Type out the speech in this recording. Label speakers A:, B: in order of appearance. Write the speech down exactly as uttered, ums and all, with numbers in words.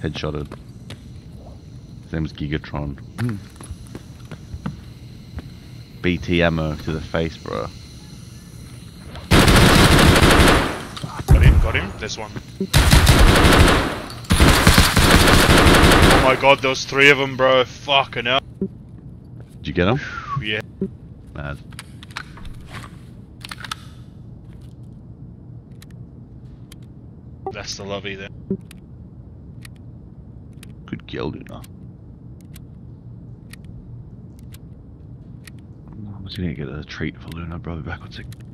A: Headshotted. His name's Gigatron. Mm. B T ammo to the face, bro.
B: Got him, got him. This one. Oh my god, those three of them, bro. Fucking hell.
A: Did you get him?
B: Yeah.
A: Mad.
B: That's the lovey there.
A: Good kill, Luna. I'm just gonna get a treat for Luna, bro. Back on sec.